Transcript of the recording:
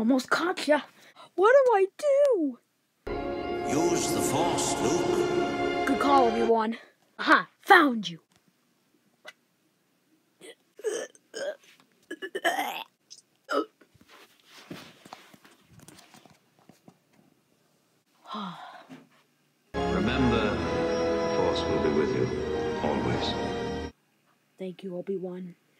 Almost caught ya. What do I do? Use the Force, Luke. Good call, Obi-Wan. Aha, found you. Remember, the Force will be with you, always. Thank you, Obi-Wan.